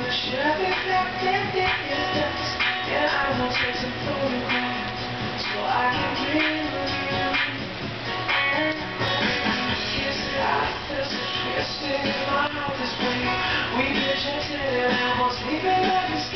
Should be back in distance. Yeah, I will take some photographs so I can dream of you. Kiss it, I feel so twisted. My heart is bleeding. We projected and I'm all sleeping like